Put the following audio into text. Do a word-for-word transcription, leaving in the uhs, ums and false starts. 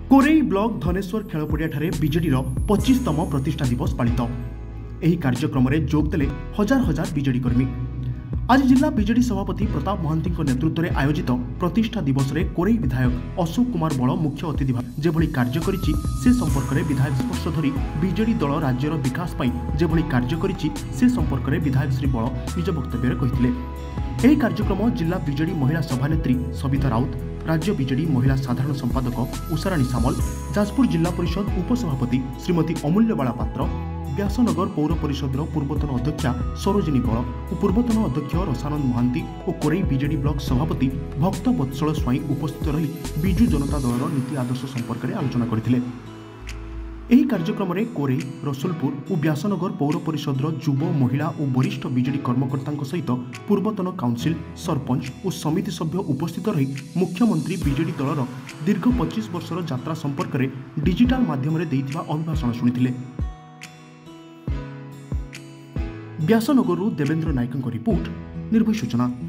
Korei block Dhaneswar Khelpadia BJD पच्चीसतम प्रतिष्ठा दिवस पालित। यह कार्यक्रम में जोगदेले हजार हजार बीजेडी कर्मी। आज जिला बीजेडी सभापति प्रताप महांती नेतृत्व में आयोजित प्रतिष्ठा दिवस में कोरेई विधायक अशोक कुमार बल मुख्य अतिथि भाव जेभली कार्य करिछि से संपर्क में विधायक वर्ष धरी बीजेडी दल राज्यर विकास पई जेभली कार्य करिछि से संपर्क में विधायक श्री बल निज वक्तव्य कहिथिले। यह कार्यक्रम जिला बीजेडी महिला सभानेत्री सविता राउत, राज्य बीजेडी महिला साधारण संपादक उषाराणी सामल, जाजपुर जिला परिषद उपसभापति श्रीमती अमूल्य बाला पात्र, व्यासनगर पौर परिषदर पूर्वतन अध्यक्षा सरोजिनी बल और पूर्वतन अध्यक्ष रसानंद महांती और कोरेई बीजेडी ब्लॉक सभापति भक्त वत्सल स्वाई उपस्थित रही बिजु जनता दलर नीति आदर्श संपर्क में आलोचना करथिले। ଏହି କାର୍ଯ୍ୟକ୍ରମରେ କୋରେଇ, ରସୁଲପୁର ଓ ବ୍ୟାସନଗର ପୌର ପରିଷଦର ଯୁବ, ମହିଳା ଓ ବରିଷ୍ଠ ବିଜେଡି କର୍ମକର୍ତ୍ତାଙ୍କ ସହିତ ପୂର୍ବତନ କାଉନସିଲ, ସରପଞ୍ଚ ଓ ସମିତି ସଭ୍ୟ ଉପସ୍ଥିତ ରହି ମୁଖ୍ୟମନ୍ତ୍ରୀ ବିଜେଡି ଦଳର ଦୀର୍ଘ ପଚିଶ ବର୍ଷର ଯାତ୍ରା ସମ୍ପର୍କରେ ଡିଜିଟାଲ ମାଧ୍ୟମରେ ଦେଇଥିବା ଅଭିଭାଷଣ ଶୁଣିଥିଲେ। ବ୍ୟାସନଗରରୁ ଦେବେନ୍ଦ୍ର ନାୟକଙ୍କ ରିପୋର୍ଟ, ନିର୍ଭୟ ସୂଚନା।